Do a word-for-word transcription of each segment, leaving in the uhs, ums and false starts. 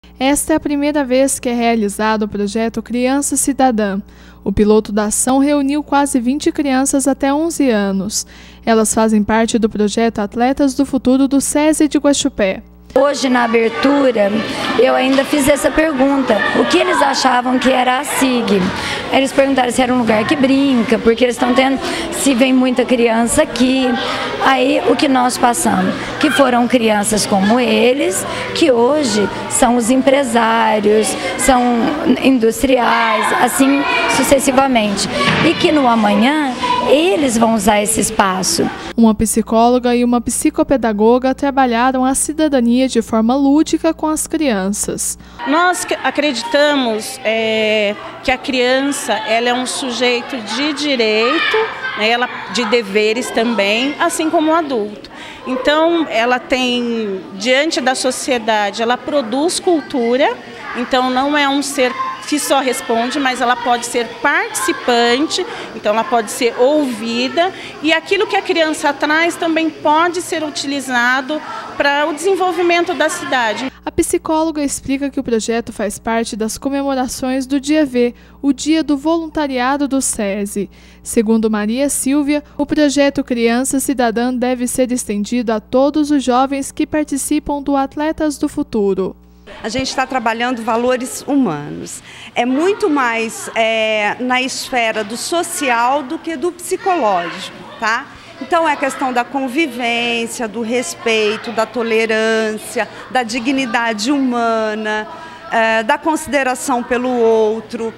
Esta é a primeira vez que é realizado o projeto Criança Cidadã. O piloto da ação reuniu quase vinte crianças até onze anos. Elas fazem parte do projeto Atletas do Futuro do SESI de Guaxupé. Hoje, na abertura, eu ainda fiz essa pergunta, o que eles achavam que era a S I G? Eles perguntaram se era um lugar que brinca, porque eles estão tendo, se vem muita criança aqui. Aí, o que nós passamos? Que foram crianças como eles, que hoje são os empresários, são industriais, assim sucessivamente. E que no amanhã, eles vão usar esse espaço. Uma psicóloga e uma psicopedagoga trabalharam a cidadania de forma lúdica com as crianças. Nós acreditamos é, que a criança ela é um sujeito de direito, né, ela, de deveres também, assim como o adulto. Então, ela tem, diante da sociedade, ela produz cultura, então não é um ser que só responde, mas ela pode ser participante, então ela pode ser ouvida, e aquilo que a criança traz também pode ser utilizado para o desenvolvimento da cidade. A psicóloga explica que o projeto faz parte das comemorações do Dia V, o Dia do Voluntariado do SESI. Segundo Maria Silvia, o projeto Criança Cidadã deve ser estendido a todos os jovens que participam do Atletas do Futuro. A gente está trabalhando valores humanos. É muito mais é, na esfera do social do que do psicológico, tá? Então é a questão da convivência, do respeito, da tolerância, da dignidade humana, é, da consideração pelo outro,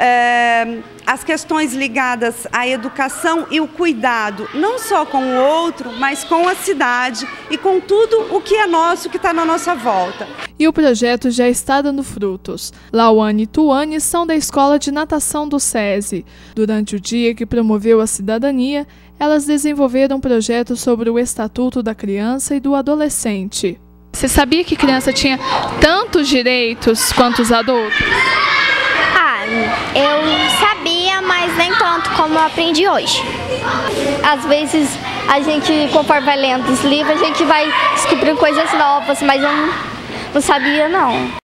é, as questões ligadas à educação e o cuidado, não só com o outro, mas com a cidade e com tudo o que é nosso, que está na nossa volta. E o projeto já está dando frutos. Lauane e Tuane são da Escola de Natação do SESI. Durante o dia que promoveu a cidadania, elas desenvolveram um projeto sobre o Estatuto da Criança e do Adolescente. Você sabia que criança tinha tantos direitos quanto os adultos? Ah, eu sabia, mas nem tanto como eu aprendi hoje. Às vezes, a gente, conforme vai lendo os livros, a gente vai descobrindo coisas novas, mas eu não, não sabia não.